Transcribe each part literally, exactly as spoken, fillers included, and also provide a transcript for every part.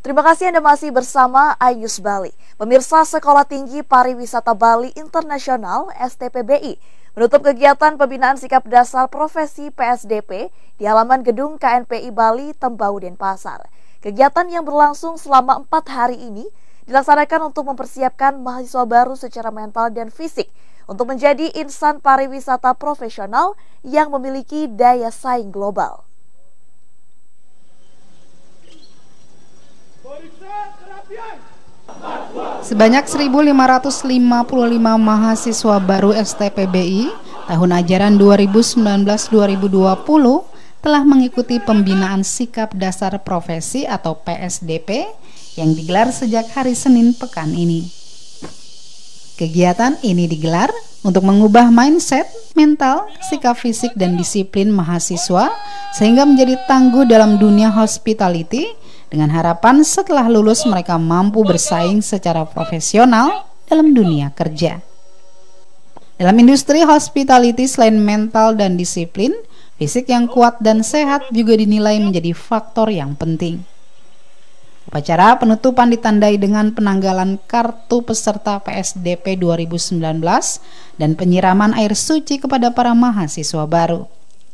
Terima kasih Anda masih bersama iNews Bali. Pemirsa, Sekolah Tinggi Pariwisata Bali Internasional S T P B I menutup kegiatan pembinaan sikap dasar profesi P S D P di halaman gedung K N P I Bali Tembau Denpasar. Kegiatan yang berlangsung selama empat hari ini dilaksanakan untuk mempersiapkan mahasiswa baru secara mental dan fisik untuk menjadi insan pariwisata profesional yang memiliki daya saing global. Sebanyak seribu lima ratus lima puluh lima mahasiswa baru S T P B I tahun ajaran dua ribu sembilan belas dua ribu dua puluh telah mengikuti pembinaan sikap dasar profesi atau P S D P yang digelar sejak hari Senin pekan ini. Kegiatan ini digelar untuk mengubah mindset, mental, sikap fisik dan disiplin mahasiswa sehingga menjadi tangguh dalam dunia hospitality, dengan harapan setelah lulus mereka mampu bersaing secara profesional dalam dunia kerja. Dalam industri hospitality, selain mental dan disiplin, fisik yang kuat dan sehat juga dinilai menjadi faktor yang penting. Upacara penutupan ditandai dengan penanggalan kartu peserta P S D P dua ribu sembilan belas dan penyiraman air suci kepada para mahasiswa baru.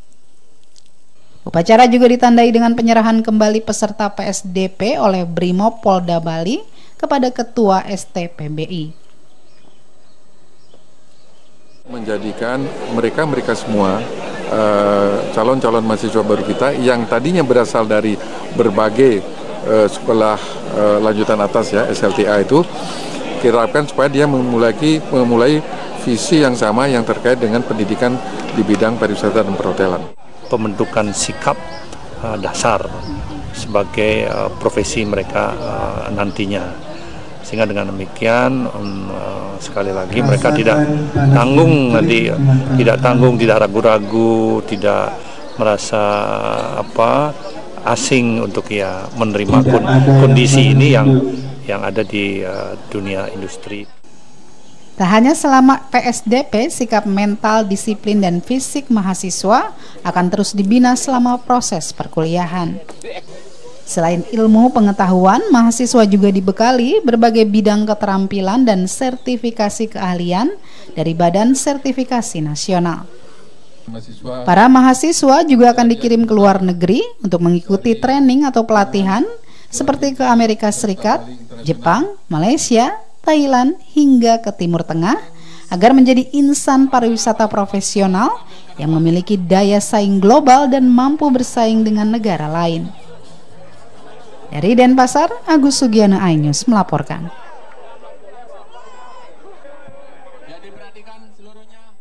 Upacara juga ditandai dengan penyerahan kembali peserta P S D P oleh Brimob Polda Bali kepada Ketua S T P B I. Menjadikan mereka-mereka semua calon-calon uh, mahasiswa baru kita yang tadinya berasal dari berbagai uh, sekolah uh, lanjutan atas ya S L T A itu, kita harapkan supaya dia memulai, memulai visi yang sama yang terkait dengan pendidikan di bidang pariwisata dan perhotelan. Pembentukan sikap uh, dasar sebagai uh, profesi mereka uh, nantinya, sehingga dengan demikian um, uh, sekali lagi mereka tidak tanggung nanti tidak tanggung tidak ragu-ragu, tidak merasa apa asing untuk ya menerima kondisi ini yang yang ada di uh, dunia industri. Tak hanya selama P S D P, sikap mental, disiplin, dan fisik mahasiswa akan terus dibina selama proses perkuliahan. Selain ilmu pengetahuan, mahasiswa juga dibekali berbagai bidang keterampilan dan sertifikasi keahlian dari Badan Sertifikasi Nasional. Para mahasiswa juga akan dikirim ke luar negeri untuk mengikuti training atau pelatihan seperti ke Amerika Serikat, Jepang, Malaysia, Thailand hingga ke Timur Tengah agar menjadi insan pariwisata profesional yang memiliki daya saing global dan mampu bersaing dengan negara lain. Dari Denpasar, Agus Sugiana, iNews melaporkan.